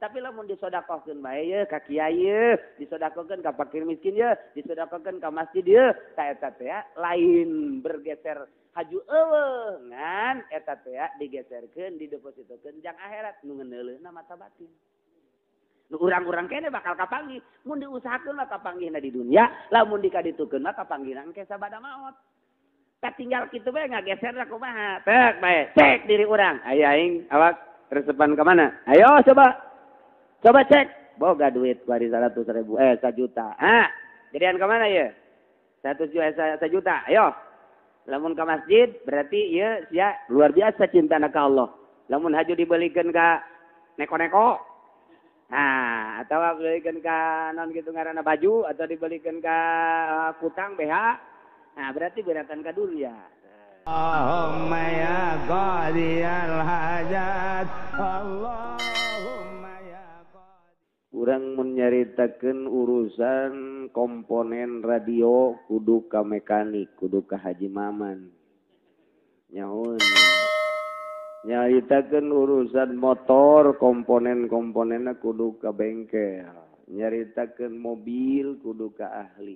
Tapi lamun disodakohkeun bae ye ka kiai ye, disodakohkeun ka fakir miskin ye, disodakohkeun ka masjid ye, ta eta teh lain bergeser haju eueuh ngan eta teh digeserkeun didepositokeun jang akhirat nu ngeuneuleuhna mata batin. Nu urang-urang kene bakal kapanggih, mun diusahakeun mah kapanggihna di dunia, lamun dikaditukeun mah kapanggihna engke sabada maot. Tinggal kitu bae ngageserna kumaha? Tek bae, cek diri urang. Aya aing awak resepan ka mana? Ayo coba. Coba cek. Boga duit bari 100.000 1 juta. Gedean ka mana ye? 1 juta. Ayo. Lamun ka masjid berarti ieu sia luar biasa cintana ka Allah. Lamun haju dibelikeun ka neko-neko. Atau dibelikeun ka naon kitu ngaranna baju atau dibelikeun ka kutang BH. Berarti beratan ka dunia. Allahumma ya qadiyal hajat. Allahumma ya qadiyal. Urang mun nyaritakeun urusan komponen radio kudu ka mekanik, kudu ka Haji Maman. Nyahoun. Nyaritakeun urusan motor komponen-komponenna kudu ka bengkel. Nyaritakeun mobil kudu ka ahli.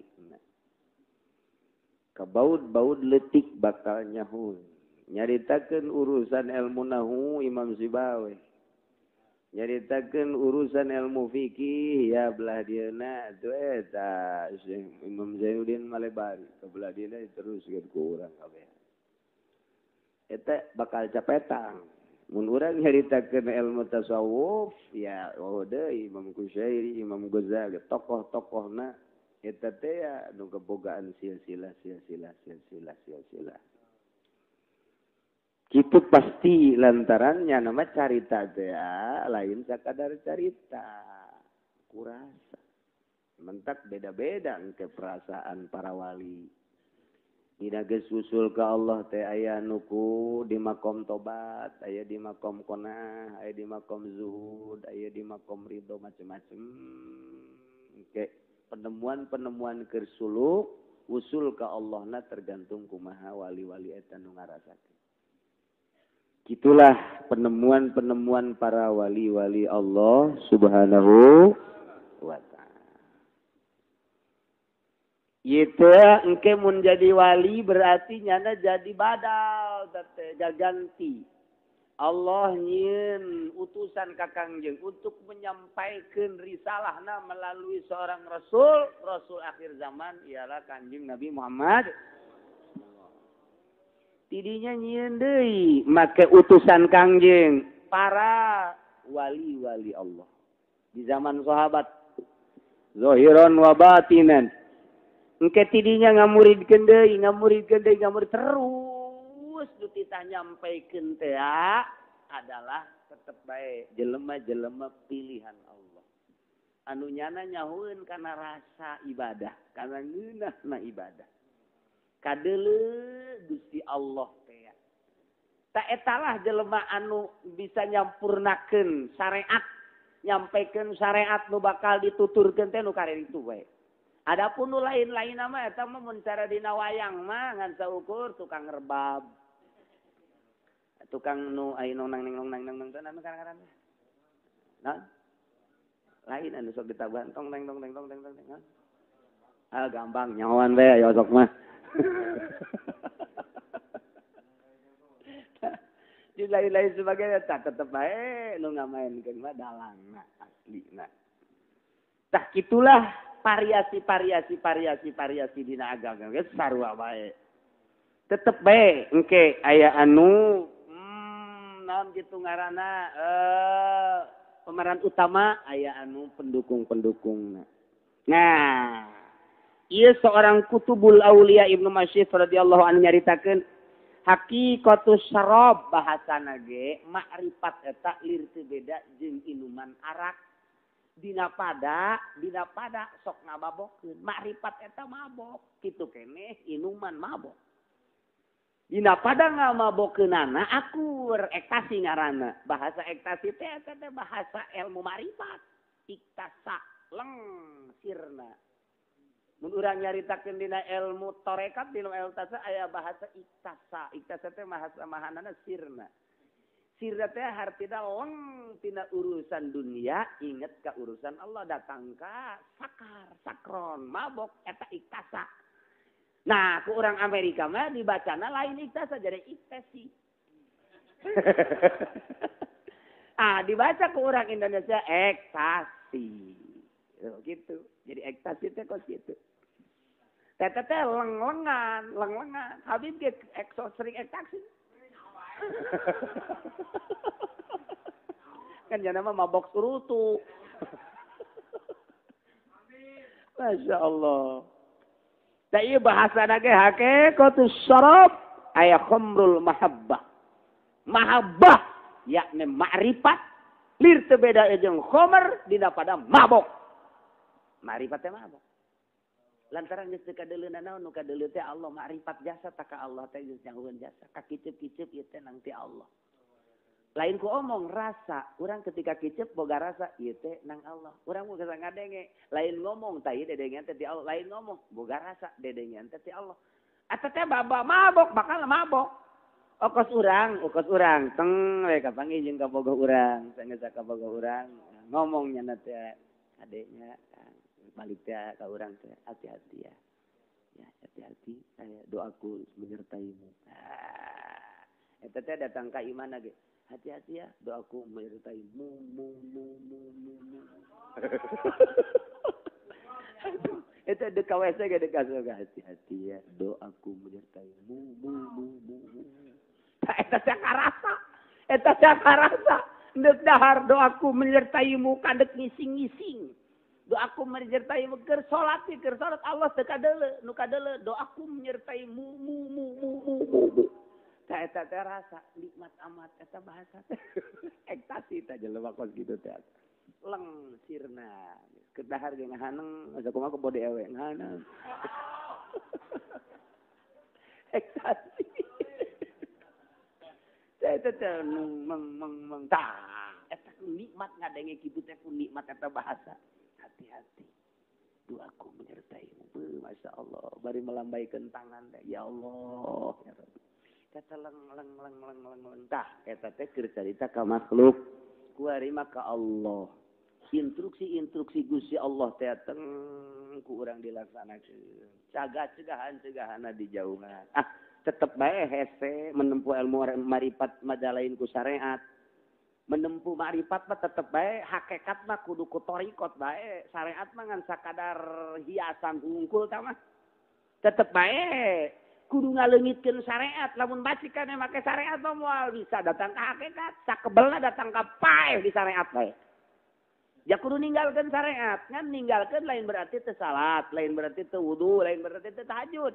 Kabaud-baud letik bakal nyahun. Nyaritakeun urusan ilmu nahu Imam Sibawi. Nyaritakeun urusan ilmu fikih ya belah dieuna atuh eta Imam Zainuddin Malebari. Kabelah dieuna diteruskeun ku urang kabeh. Eta bakal capetang. Mun urang nyaritakeun ilmu tasawuf ya deui Imam Kusyairi, Imam Ghazali, tokoh-tokohna eta teh anu kebogaan silsilah. Kitu pasti lantarannya nama carita teh lain sakadar carita. Kurasa. Mentak beda-beda engke perasaan para wali. Dina geus usul ka Allah teh aya nuku di makom tobat, aya di makom qanaah, aya di makom zuhud, aya di makom ridho macam-macam. Engke penemuan-penemuan kersuluk usul ka Allahna tergantung kumaha wali-wali eta nu ngarasakeun. Gitulah penemuan-penemuan para wali-wali Allah Subhanahu wa taala. Ieu engke mun jadi wali berarti nyana jadi badal teh ganti. Allah nyieun utusan ka Kangjeng untuk menyampaikan risalahna melalui seorang rasul akhir zaman ialah Kangjeng Nabi Muhammad. Tidinya nyieun deui make utusan Kangjeng para wali-wali Allah di zaman sahabat zahiran wa batinan. Engke tidinya ngamuridkeun deui terus nu titah nyampaikeun teh adalah tetep bae jelema-jelema pilihan Allah. Anu nyana nyahueun kana rasa ibadah, kana ngeunahna ibadah. Kadeuleu Gusti Allah teh. Ta etalah jelema anu bisa nyampurnakeun syariat, nyampaikeun syariat nu bakal dituturkeun teh nu karek itu bae. Adapun nu lain-lain mah eta mah mun cara dina wayang mah ngan saukur tukang rebab. Tukang nu anu nang teh anu karan-karan. Nah. Lain anu sok ditaban tong teng. Gampang nyawan we ya sok mah. Di lain-lain sebagainya tak tetep bae nu ngamaenkeun mah dalangna aslina. Tah kitulah variasi dina agama geus sarua bae. Tetep bae engke aya anu naon kitu ngaranna pemeran utama aya anu pendukung-pendukungna. Nah, ieu seorang kutubul aulia Ibnu Masyid radhiyallahu anhu nyaritakeun haqiqatus syarab bahasana ge makrifat eta lir teu beda jeung inuman arak. Dina pada sok ngababokeun. Makrifat eta mabok, kitu keneh inuman mabok. Dina pada ngamabokeunana akur ekstasi ngaranna. Bahasa ekstasi teh eta teh bahasa ilmu makrifat. Iktasa leng sirna. Mun urang nyaritakeun dina ilmu tarekat dina ilmu tasa aya bahasa iktasa. Iktasa teh bahasa mahanana sirna. Sirna teh hartina leng tina urusan dunia, inget ka urusan Allah, datang ka sakron, mabok eta iktasa. Nah, ku orang Amerika mah dibacana lain iktasa jadi iktasi. Dibaca ke orang Indonesia ekstasi. Gitu. Jadi ekstasi teh kok gitu. Tete teh leng-lengan. Habib ge sering ekstasi. Kan jangan nama mabok surutu. Masya Allah. Da ieu bahasana ge hakikatus syarab aya khamrul mahabbah. Mahabbah yakni ma'rifat lir teu beda jeung khamr dina pada mabok. Ma'rifat teh mabok. Lantaran geus teu kadeuleuna naon nu kadeuleu teh Allah ma'rifat jasa ta ka Allah teh geus nyahueun jasa. Ka kiceup-kiceup ieu teh nang ti Allah. Lain ku omong rasa, urang ketika kiceup boga rasa ieu teh nang Allah. Urang boga ngadenge, lain ngomong tah ieu dedengan teh ti Allah, lain ngomong boga rasa dedengan teh ti Allah. Eta teh baba mabok, bakal mabok. Okos urang, teng we kapanggih jeung ka bogoh urang, saenggeus ka bogoh urang, ngomongnya na teh adeknya balik teh ka urang teh hati-hati ya. Ya, hati-hati saya doaku menyertaimu. Eta teh datang ka imana ge. Hati-hati ya, doaku menyertaimu. Itu dek WC ge dek surga. Hati-hati ya, doaku menyertaimu. Eta teh karasa. Deuk dahar doaku menyertaimu kadek ngising-ngising. Doaku menyertaimu keur salat Allah teu kadeuleu, nu kadeuleu doaku menyertaimu. Eta teh rasa nikmat amat eta bahasa teh. Ekstasi teh jelema kos kitu teh. Leng sirna. Kedahar ge ngahaneng, asa kumaha ke bode ewe ngahaneng. Ekstasi. Eta teh meng eta nikmat ngadenge kitu teh ku nikmat eta bahasa. Hati-hati. Doaku menyertaimu. Masya Allah. Bari melambaikan tangan teh. Ya Allah. Ya Rabbi. Kata leng. Tah. Eta teh keur carita ka makhluk. Kuari maka Allah. Instruksi Gusti Allah teh teng ku urang dilaksanakeun. Cegahan-cegahanna dijauhan. Tetep bae hese menempuh ilmu marifat madalain ku syariat. Menempuh ma'rifat mah tetep bae hakikat mah kudu ku thariqat bae. Syariat mah ngan sakadar hiasan hungkul tah mah. Tetep bae kudu ngaleungitkeun syariat. Lamun bacikane make syariat mah moal bisa datang ka hakikat, sakebelna datang ka paeh di syariat bae. Ya kudu ninggalkeun syariat. Ngan ninggalkeun lain berarti teu salat, lain berarti teu wudu, lain berarti teu tahajud.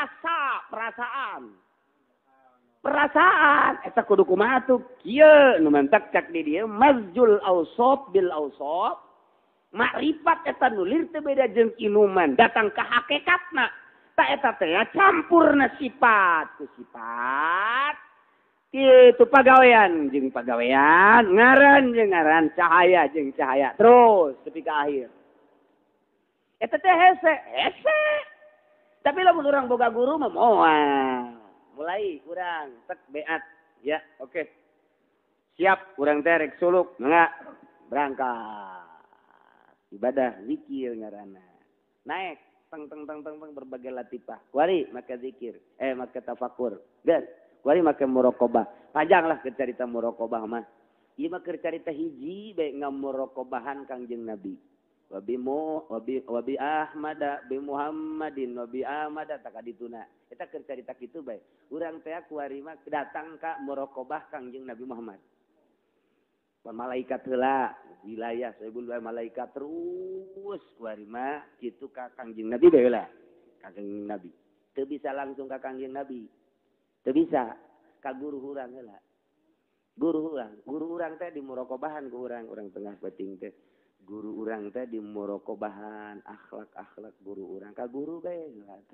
Perasaan eta kudu kumaha tuh kieu nu mentak cak di dieu mazjul awsaf bil awsaf makrifat eta nu lir teu beda jeung inuman datang ka hakikatna ta eta teh campurna sifat ku sifat kitu pagawean jeung pagawean ngaran jeung ngaran cahaya jeung cahaya terus tepi ka akhir eta teh hese tapi lamun urang boga guru mah moal. Mulai kurang tek beat ya oke. Siap kurang teh rek suluk mangga berangkat ibadah zikir ngaranna naik teng berbagai latifah kuari make zikir make tafakur geus kuari make muraqabah panjanglah keur carita muraqabah mah ieu mah keur carita hiji bae ngamuraqabahan Kangjeng Nabi wabi Ahmad bi Muhammadin wabi Ahmad tak kadituna eta keur carita kitu bae urang teh kuari mah datang ka muraqabah Kangjeng Nabi Muhammad malaikat heula wilayah saibul malaikat terus kuari mah kitu ka Kangjeng Nabi bae heula Kangjeng Nabi teu bisa langsung ka Kangjeng Nabi teu bisa ka guru urang heula guru urang teh di muraqabahan ku urang tengah peuting teh guru urang teh di muraqabahan akhlak guru urang ka guru bae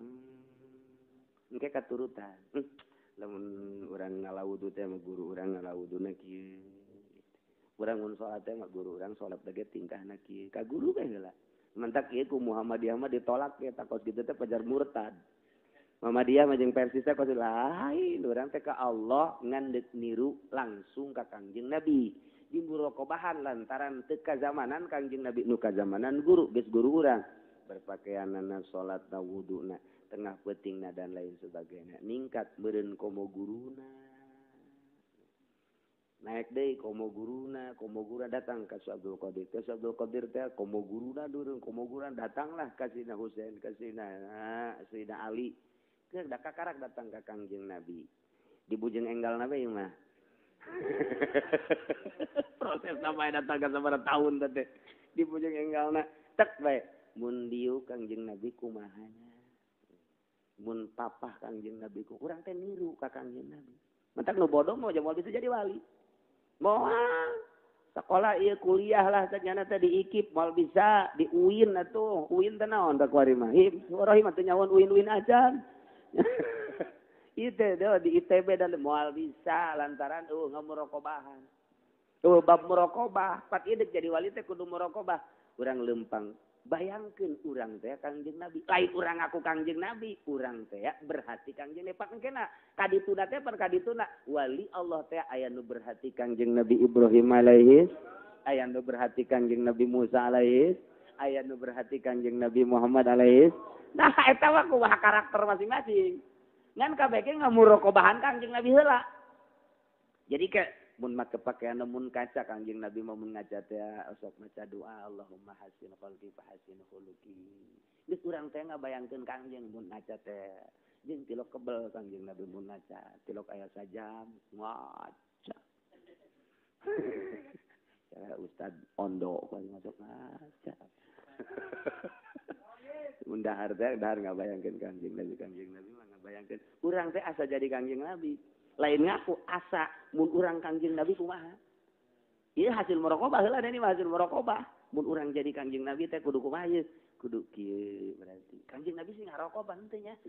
engke katurutan lamun urang ngalawudu teh mah guru urang ngalawuduna kieu urang mun salat teh mah guru urang salat teh tingkahna kieu ka guru bae heula mentak ieu ku Muhammadiyah mah ditolak ya takos kitu teh pajar murtad Muhammadiyah mah jeung Persis teh kudu lain, urang teh ka Allah ngan deuk niru langsung ka Kangjeng Nabi. Di murokobahan lantaran teu kazamanan Kangjeng Nabi nu kazamanan guru, geus guru urang. Berpakaianana, salatna, wuduna, tengah peutingna dan lain sebagainya. Ningkat meureun komo guruna. Naik deui komo guruna datang ka Syekh Abdul Qadir. Syekh Abdul Qadir teh komo guruna durung, komo guruna datanglah ka Sina Husain, ka Sina Ali. Keur da kakarak datang ka Kangjeng Nabi. Di bujeng enggalna bae mah. Proses sampai datang ka sabaraha tahun teh. Di bujeng enggalna tek bae. Mun dieu Kangjeng Nabi kumahanya. Mun papah Kangjeng Nabi ku urang teh niru ka Kangjeng Nabi. Mentak nu bodoh mau bisa jadi wali. Moal sekolah ieu kuliah lah sadyana teh di IKIP moal bisa di UIN atuh. UIN teh naon da kuari mah? Rohim atuh nyawon UIN aja. Itu di ITB dan moal bisa lantaran ngamurokobahan. Bab murokobah, pat ieu jadi wali teh kudu murokobah. Urang lempang bayangkeun urang teh Kangjeng Nabi. Lain urang aku Kangjeng Nabi, urang teh berhati Kangjeng Nabi. Pak engkena kadituna teh per kadituna wali Allah teh aya nu berhati Kangjeng Nabi Ibrahim alaihi, aya nu berhati Kangjeng Nabi Musa alaihi, aya nu berhati Kangjeng Nabi Muhammad alaihi. Nah eta mah kumaha karakter masing-masing. Ngan kabeh ge ngamurokobahan Kangjeng Nabi heula. Jadi ke mun mak kepakean mun kaca Kangjeng Nabi mau ngaca teh sok maca doa Allahumma hasin qalbi fa hasin khuluqi. Geus urang teh ngabayangkeun Kangjeng mun ngaca teh jeung tilok kebel Kangjeng Nabi mun ngaca, tilok aya sajam ngaca. Ya Ustaz Ondo paling masuk ngaca. Mun dahar ngabayangkeun Kangjeng Nabi mah ngabayangkeun urang teh asa jadi Kangjeng Nabi. Lain ngaku asa mun urang Kangjeng Nabi kumaha. Ieu hasil muraqabah heula ini hasil muraqabah. Mun urang jadi Kangjeng Nabi teh kudu kumaha ieu? Kudu kieu berarti. Kangjeng Nabi sih ngaraqabah henteu nya.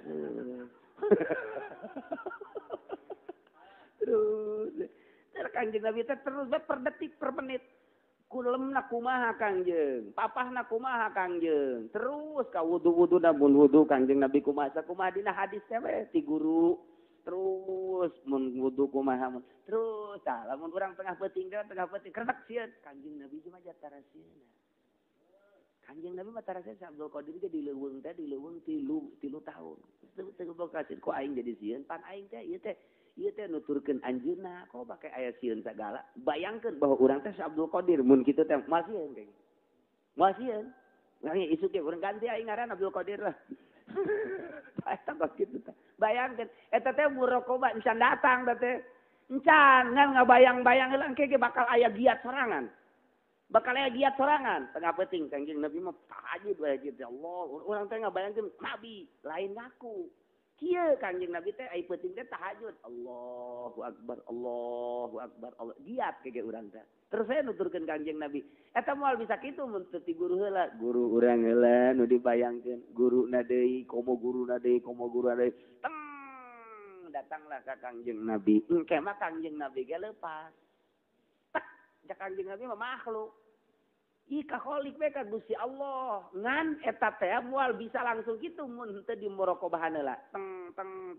Terus Kangjeng Nabi teh terus per detik per menit. Kulemna kumaha Kangjeng, papahna kumaha Kangjeng. Terus ka wudu-wuduna mun wudu Kangjeng Nabi kumaha dina hadis teh we ti guru. Terus mun wudu kumaha mun terus tah lamun urang tengah peuting kredak sieun Kangjeng Nabi mah jatara sieuna. Kangjeng Nabi mah tara sieun Abdul Qadir ge di leuweung 3 tahun. Teu kasih ku aing jadi sieun pan aing teh ieu teh nuturkeun anjeunna kok bake aya sieun sagala. Bayangkeun bahwa urang teh Abdul Qadir mun kitu teh moal sieun kayak. Moal sieun. Urang isuk ge urang ganti aing ngaran Abdul Qadir lah. Eta kok kitu teh. Bayangkeun eta teh muraqabah encan datang teh. Encan ngan ngabayang-bayang heula engke ge bakal aya giat sorangan. Tengah peuting Kangjeng Nabi mah tahajud wae gitu. Allah, urang teh ngabayangkeun nabi lain ngaku. Kieu Kangjeng Nabi teh ai peuting teh tahajud. Allahu Akbar. Allah giat ke urang teh. Terus saya nuturkeun Kangjeng Nabi. Eta moal bisa kitu mun teu ti guru heula. Guru urang heula nu dibayangkeun. Guruna deui, komo guruna deui. Teng datanglah ka Kangjeng Nabi. Engke mah Kangjeng Nabi ge leupas. Tak jak Kangjeng Nabi mah makhluk. Ika kholik we ka Gusti Allah. Ngan eta teh moal bisa langsung kitu mun teu di muraqabahan heula. Teng.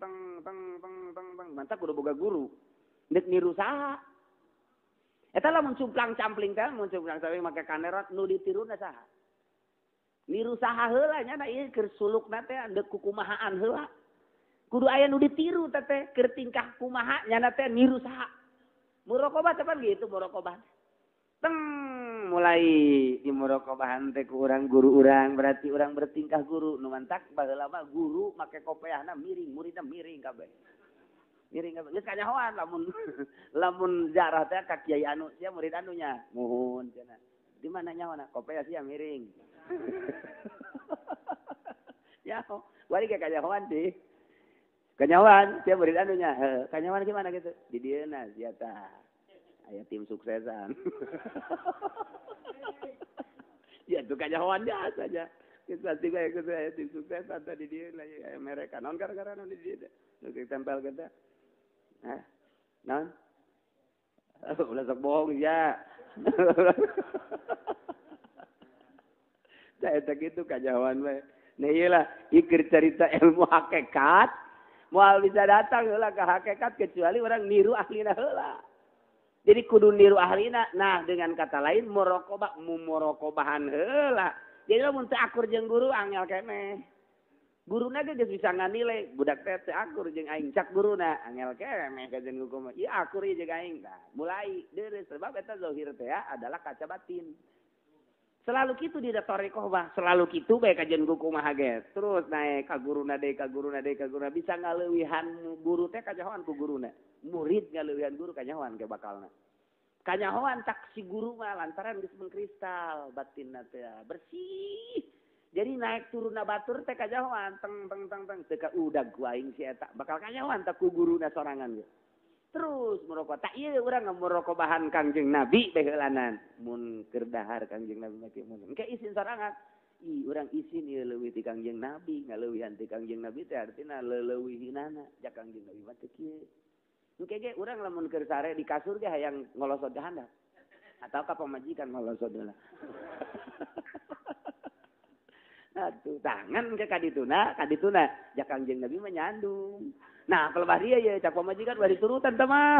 Mantap kudu boga guru. Deuk niru saha? Eta lamun cumplang-campling teh mun cumplang-campling make kamera nu ditiruna saha? Niru saha heula nya da ieu keur sulukna teh deuk kukumahaan heula. Kudu aya nu ditiru teh keur tingkah kumaha nya teh niru saha. Muraqabah teh pan gitu muraqabah. Teng mulai di muraqabahan teh ku urang guru urang berarti urang bertingkah guru nu mantak baheula mah guru make kopiahna miring muridna miring kabeh. Miring kabeh geus kanyahoan lamun ziarah teh ka kiai anu sia murid anunya muhun cenah. Di mana nyawana kopiah sia miring. Ya, bari ke kanyahoan sih. Kanyahoan sia murid anunya. Kanyahoan gimana gitu? Di dieuna sia tah. Aya tim suksesan. Ya itu kanyahoan biasa aja. Kita tiga aya tim suksesan tadi dia lagi mereka. Non gara-gara non di dia. Kita tempel kita. Hah? Non? Ulah sok bohong ya. Saya tak gitu kanyahoan we. Nah iyalah, ikir cerita ilmu hakikat, moal bisa datang heula ke hakikat kecuali orang niru ahlina heula. Jadi kudu niru ahlina. Nah dengan kata lain mumorokobahan heula. Jadi lamun teu akur jeung guru angel keneh. Guruna ge geus bisa nganilai budak teh teu akur jeung aing cak guruna angel keneh ka jeung hukum. Ieu akur ieu jeung aing tah. Mulai deureuh sebab eta zahir teh adalah kaca batin. Selalu kitu di tarekoh mah, selalu kitu bae kajian kuku mah ge. Terus naik ka guruna deui ka guruna deui ka guruna bisa ngaleuwihan guru teh kanyahoan ku guruna. Murid ngaleuwihan guru kanyahoan ke bakalna. Kanyahoan tak si guru mah lantaran geus mengkristal batinna teh bersih. Jadi naik turunna batur teh kanyahoan teng teu ka udag ku aing si eta bakal kanyahoan tak ku guruna sorangan ge. Terus merokok tak iya urang ngamurokok bahan Kangjeng Nabi beheulanan mun keur dahar Kangjeng Nabi make mun engke isin sorangan urang isin ieu leuwih ti Kangjeng Nabi ngaleuwihan ti Kangjeng Nabi teh artina leuwih-leuwihinana jak Kangjeng Nabi mah teh kieu engke ge urang lamun keur sare di kasur ge hayang ngolosot ka handap atau ka pamajikan ngolosot heula atuh tangan ke kadituna jak Kangjeng Nabi mah nyandung. Nah, kalau dia ya cak pamajikan bari turutan teh mah.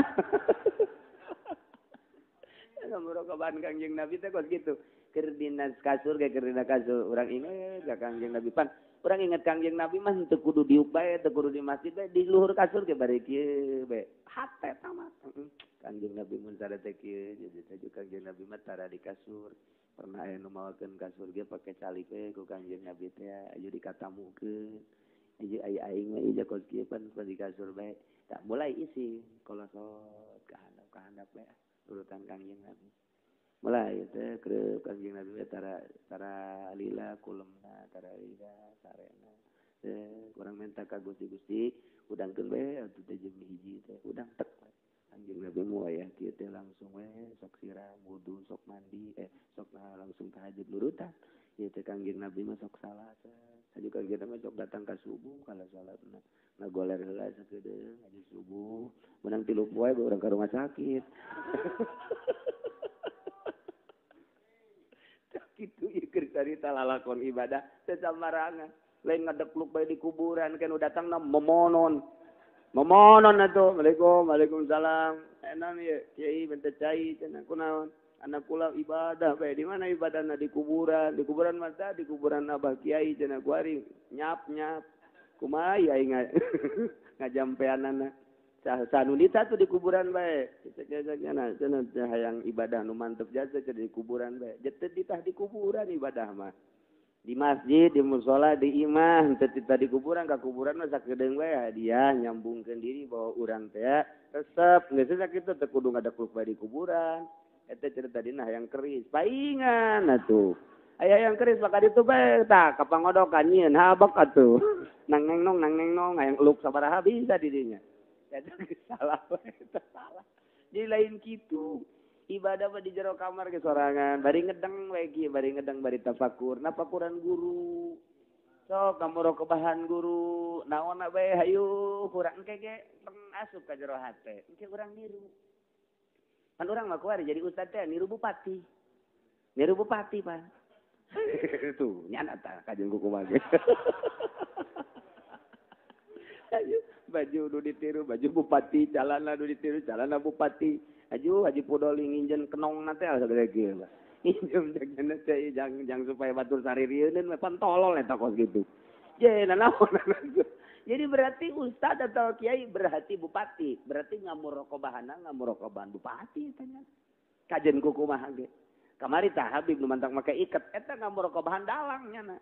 Ngamurokobaan Kangjeng Nabi teh kos gitu. Keur dina kasur ge keur dina kasur urang inget ka Kangjeng Nabi pan. Urang inget Kangjeng Nabi mah teu kudu diuk bae, teu kudu di masjid bae, di luhur kasur ge bari kieu bae. Hate tamat. Kangjeng Nabi mun sada teh kieu, jadi teh Kangjeng Nabi mah tara di kasur. Pernah aya nu mawakeun kasur ge pake calik we ku Kangjeng Nabi teh aya dikatamukeun. Ieu aing mah ieu kos kieu pan di kasur bae. Tak mulai isi kolosot ka handap bae urutan Kangjeng Nabi. Mulai teh kreup Kangjeng Nabi tara lila kulemna, tara lila sarena. Teh urang minta ka Gusti udangkeun bae atuh teh jeung hiji teh udang tek. Kangjeng Nabi moal aya kieu teh langsung we sok siram wudu sok mandi sok langsung tahajud nurutan. Ieu teh Kangjeng Nabi mah sok salat. Aju Kangjeng Nabi sok datang ka subuh kala salatna. Ngagoler heula sakedeung aju subuh. Menang 3 poe urang ka rumah sakit. Kitu ieu keur carita lalakon ibadah teu sambarangan. Lain ngadekluk bae di kuburan kan datangna memonon. Memonon atuh. Waalaikumsalam. Enak ieu kiai bente cai cenah kunaon? Anak kula ibadah bae di mana ibadahna di kuburan mah di kuburan Abah Kiai cenah kuari nyap kumaha aing ngajampeanana sanunita tuh di kuburan bae cenah hayang ibadah nu mantep jasa di kuburan bae teu ditah di kuburan ibadah mah di masjid di mushola di imah teu ditah di kuburan ka kuburan mah sakedeung bae hadiah nyambungkeun diri bawa urang teh resep geus sakitu teu kudu ngadekluk bae di kuburan. Eta cerita dina hayang keris, paingan atuh. Aya hayang keris maka ditu bae tah kapangodokan nyieun habak atuh. Nang neng hayang eluk sabaraha bisa di dinya. Eta salah bae, salah. Jadi lain kitu. Ibadah mah di jero kamar ge sorangan, bari ngedeng we kieu, bari tafakur, nafakuran guru. Sok ngamurokobaan guru, naonna bae hayu kurang engke ge asup ka jero hate. Engke urang niru. Kan orang mah kuari jadi ustad teh niru bupati pan. Tuh nyana tah kajeun kuku mah ge. Baju nu ditiru baju bupati, calana nu ditiru calana bupati. Haji podoli nginjen kenongna teh sagede kieu. Injem jagana teh jang supaya batur saririeuneun mah pan tolol eta kos kitu. Ye nanaon. Jadi berarti ustad atau kiai berarti bupati, berarti ngamurokobahana ngamurokobaan bupati tanya. Kajen kuku mah ge. Kamari tah Habib nu mantang make iket eta ngamurokobahan dalang nya.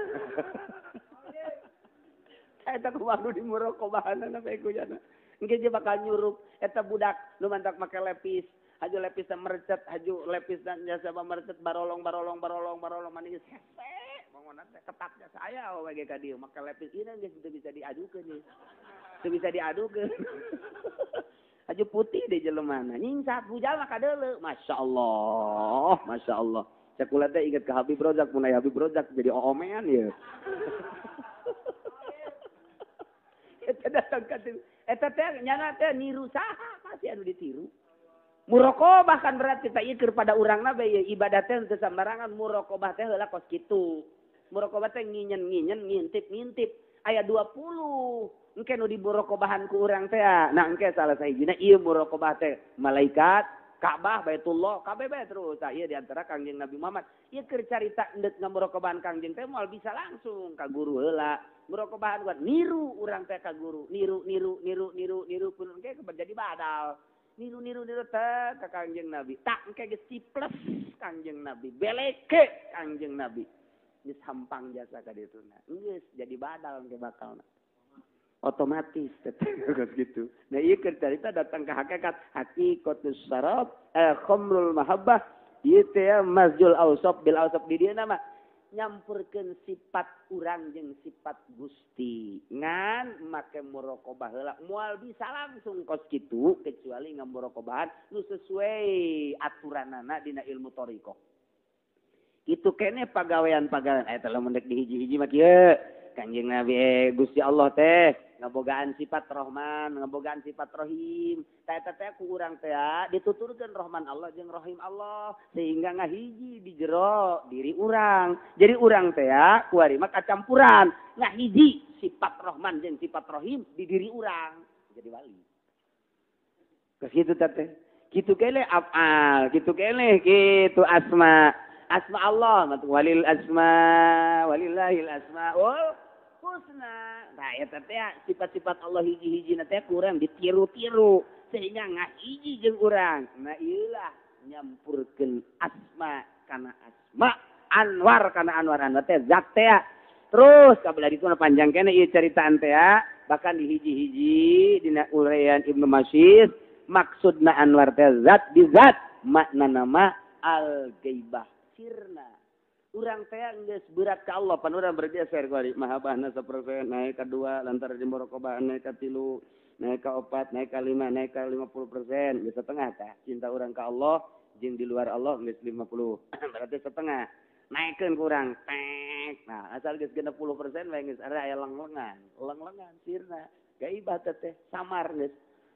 Eta kumaha nu dimurokobahanna bae ku nya. Engke je bakal nyurup eta budak nu mantang make lepis, haju lepis mercet, haju lepis dan jasa mercet barolong manis hese. Teh ketatnya saya we ka dieu make lepis ieu geus teu bisa diadukeun nih. Teu bisa diadukeun. Aju putih deh jelemana. Nyingsat bujal mah kadeuleu. Masyaallah. Sakulah teh inget ke Habib Rozak, mun aya Habib Rozak jadi oomean ya. Eta datang ka eta teh nyana teh niru saha pasti anu ditiru. Muraqabah kan berarti teh ieu pada urangna bae ibadah teh teu sambarangan muraqabah teh heula kos kitu. Muraqabah teh nginyen-nginyen, ngintip-ngintip. Aya 20. Engke nu dimuraqabahan ku urang teh. Nah engke salah sahijina ieu muraqabah teh malaikat, Ka'bah, Baitullah, kabeh bae terus. Ieu di antara Kangjeng Nabi Muhammad. Ieu keur carita endeuh ngamuraqabahan Kangjeng teh moal bisa langsung ka guru heula. Muraqabahan buat niru urang teh ka guru, niru pun engke jadi badal. Niru teh ka Kangjeng Nabi. Tak engke geus ciples Kangjeng Nabi, beleke Kangjeng Nabi. Geus hampang jasa ka dituna. Geus jadi badal engke bakalna. Otomatis gitu. Nah iya cerita datang ke hakikat hakikatus syarab khamrul mahabbah ieu teh mazjul ausab bil ausab di dieu nama nyampurkeun sifat urang jeung sifat Gusti ngan make muraqabah heula moal bisa langsung kos kitu kecuali ngamuraqabahan nu sesuai aturanana dina ilmu thariqah. Itu kene pagawean-pagawean eta lamun dek di hiji-hiji mah kieu Kanjeng Nabi Gusti Allah teh ngabogaan sifat Rahman, ngabogaan sifat Rahim. Eta teh ku urang teh dituturkeun Rahman Allah jeung Rahim Allah sehingga ngahiji di jero diri urang. Jadi urang teh kuari mah kacampuran, ngahiji sifat Rahman jeung sifat Rahim di diri urang. Jadi wali. Geus kitu teh. Kitu kene af'al, kitu kene kitu asma. Asma Allah, walillahil asmaul husna. Nah, eta teh sifat-sifat Allah hiji-hiji na teh kurang ditiru-tiru sehingga ngahiji jeung urang. Nah, ieulah nyampurkeun asma kana asma, anwar kana anwar teh zat teh. Terus kabelah dituna panjang kene ieu caritaan teh bahkan di hiji-hiji dina uraian Ibnu Masyid maksudna anwar teh zat di zat makna nama al-ghaibah. Sirna. Urang teh geus berat ka Allah pan urang bergeser kuari mahabbahna 1% naik ka 2 lantaran di muraqabah naik ka 3 naik ka 4 naik ka 5 naik ka 50% geus setengah tah cinta urang ka Allah jeung di luar Allah geus 50 berarti setengah naikeun ku urang tek nah asal geus 60% bae geus aya leng-lengan sirna gaibah teh samar geus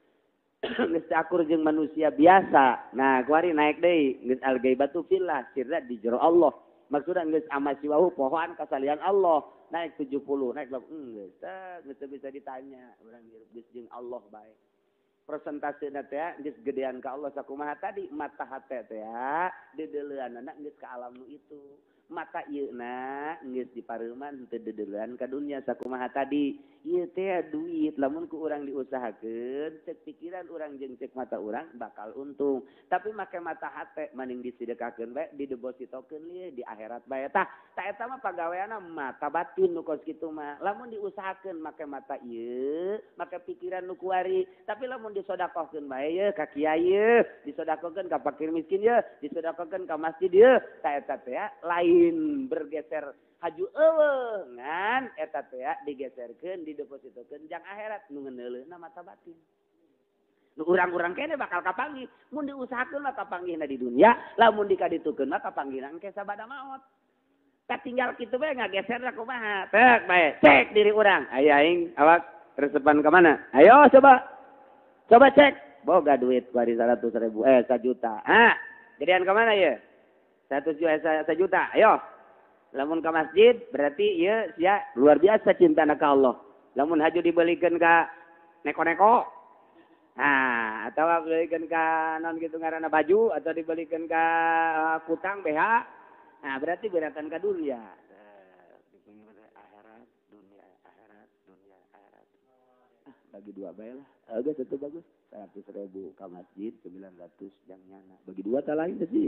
geus akur jeung manusia biasa. Nah, kuari naik deui geus al-ghaibatu fillah, sirna di jero Allah. Maksudna geus amasiwahu pohoan kasalian Allah. Naik 70, naik geus bisa ditanya. Urang geus jeung Allah bae. Persentasena teh geus gedean ka Allah sakumaha tadi mata hate teh dedeleuanna geus ka alam nu itu. Mata ieuna geus dipareuman teu dedeleuan ka dunya sakumaha tadi. Ieu teh duit lamun ku urang diusahakeun cek pikiran urang jeung cek mata urang bakal untung. Tapi make mata hate maning disedekakeun bae didepositokeun ieu di akhirat bae tah. Tah eta mah pagaweanna mata batin nu kos kitu mah. Lamun diusahakeun make mata ieu, make pikiran nu kuari. Tapi lamun disodakohkeun bae ye ka kiai ye, disodakohkeun ka fakir miskin ye, disodakohkeun ka masjid ye. Tah eta teh lain bergeser haju eueuh ngan eta teh digeserkeun didepositokeun jang akhirat nu ngeuneuleuna mata batin. Nu urang-urang kene bakal kapanggih mun diusahakeun mah kapanggihna di dunia, lamun dikaditukeun mah kapanggihna engke sabada maot. Tah tinggal kitu bae ngageserna kumaha? Tek bae, cek diri urang. Aya aing awak resepan ka mana? Ayo coba. Coba cek. Boga duit bari 100.000 1 juta. Gedean ka mana ye? 1 juta. Ayo. Lamun ka masjid berarti ieu sia luar biasa cintana ka Allah. Lamun haju dibelikeun ka neko-neko. Nah, atawa dibelikeun ka naon kitu ngaranna baju atau dibelikeun ka kutang BH. Nah, berarti beratan ka dunia. Akhirat, dunia, akhirat, dunia, akhirat. Bagi 2 bae lah. Agak satu bagus. 100.000 ka masjid, 900 jang nyana. Bagi 2 tah lain sih.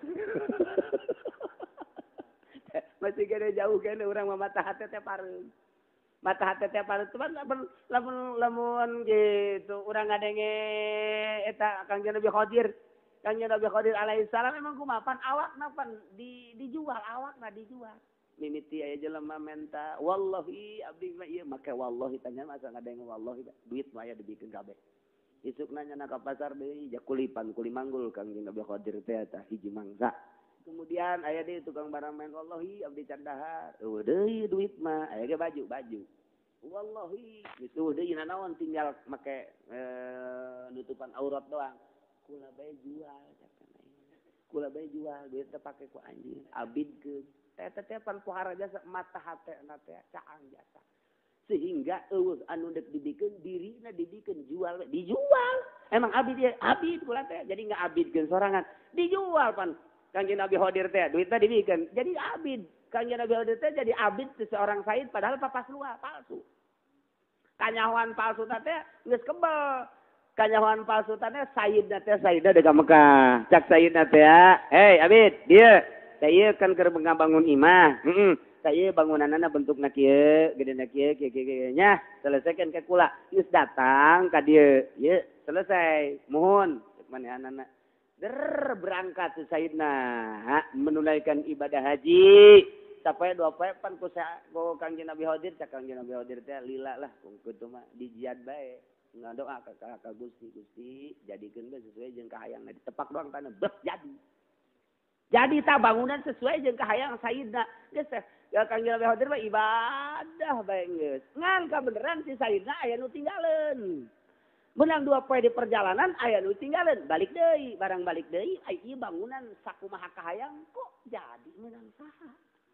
Masih kena jauh kena orang mata hati teh pareung. Mata hati teh pareung cuman lamun gitu urang ngadenge eta Kangjeng Nabi Khadir. Kangjeng Nabi Khadir alaihi salam memang kumapan awakna pan dijual awakna dijual. Mimiti aya jelema menta wallahi abdi mah ieu make wallahi tanya masa ngadenge wallahi duit mah aya dibikeun kabeh. Isukna nyana ka pasar deui jakulipan kulimanggul Kangjeng Nabi Khadir teh tah hiji mangsa. Kemudian aya deui tukang barang main wallahi abdi can dahar. Deui duit mah aya ge baju. Wallahi gitu deui nanaon tinggal make nutupan aurat doang. Kula bae jual kula bae jual duit teh pake ku anjing abidkeun teh pan pohara jasa mata hatena teh caang jasa sehingga eueuh anu dek dibikeun dirina dibikeun jual dijual emang abid ya abid kula teh jadi enggak abidkeun sorangan dijual pan Kanjeng Nabi Khadir teh duitna dibikeun jadi abid Kanjeng Nabi Khadir teh jadi abid seorang sayyid padahal papas lua palsu kanyahoan palsu teh geus kebal kanyahoan palsu teh sayyidna teh sayyidna deka Mekah cak sayyidna teh hei abid dia saya kan keur bangun imah saya bangunanana bentukna kieu gedena kieu nya selesaikan ke kula geus datang ka dieu ye selesai mohon manehanana berangkat si sayyidna menunaikan ibadah haji sampai 2 poe pan ku Kanjeng Nabi Khadir cak Kanjeng Nabi Khadir teh lila lah kudu mah dijiad bae ngadoa ka Gusti jadikeun bae sesuai jeung kahayangna ditepak doang tanah beuh jadi tak bangunan sesuai jeung kahayang sayyidna geus ya Kanjeng Nabi Khadir mah ibadah bae geus ngan kabeneran si sayyidna aya nu tinggalin menang 2 poe di perjalanan aya nu tinggalin balik deui barang balik deui ieu bangunan sakumaha kahayang kok jadi menang saha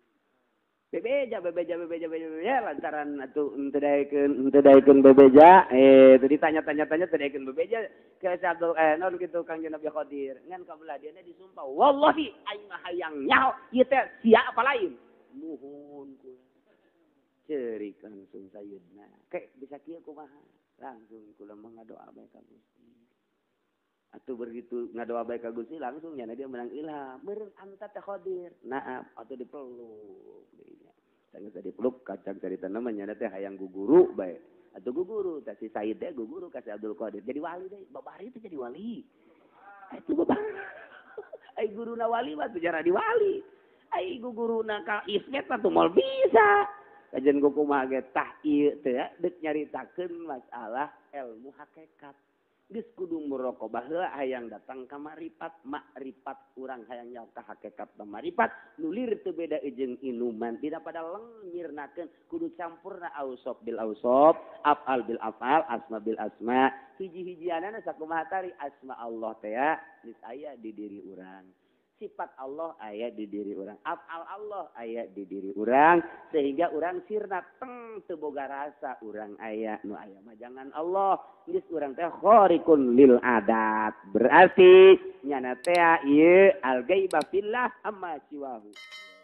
bebeja lantaran atuh teu daekeun bebeja tadi tanya-tanya teu daekeun bebeja ke Abdul non kitu Kanjeng Nabi Khadir ngan kabelah dia disumpah wallahi aing mah hayang nyaho ieu teh sia apa lain muhun kula ceurik langsung sayyidna kek bisa kieu kumaha langsung kula ngadoa bae ka Gusti atuh begitu ngadoa bae ka Gusti langsung nya dia menang ilham meureun anta teh Khadir naap atuh dipeluk Tangga tadi peluk kacang cerita namanya teh hayang guguru bae. Atuh guguru teh si Said teh guguru ka si Abdul Qadir jadi wali deh. Babari teh jadi wali. Itu babari. Ai guruna wali mah teu jarang di wali. Ai guguruna ka Ismet mah tuh moal bisa. Kajen ku kumaha ge tah ieu teh deuk nyaritakeun masalah ilmu hakikat. Geus kudu muraqabah heula hayang datang ka maripat makrifat urang hayang nyaho ka hakikat maripat nulir teu beda jeung inuman tidak pada lengyirnakeun kudu campurna ausop bil ausop afal bil afal asma bil asma hiji-hijianana sakumaha tari asma Allah teh geus aya di diri urang sifat Allah aya di diri urang afal Allah aya di diri urang sehingga urang sirna teng teu boga rasa urang aya nu aya mah jangan Allah geus urang teh khariqun lil adat berarti nyana teh ieu al ghaiba fillah amma siwahu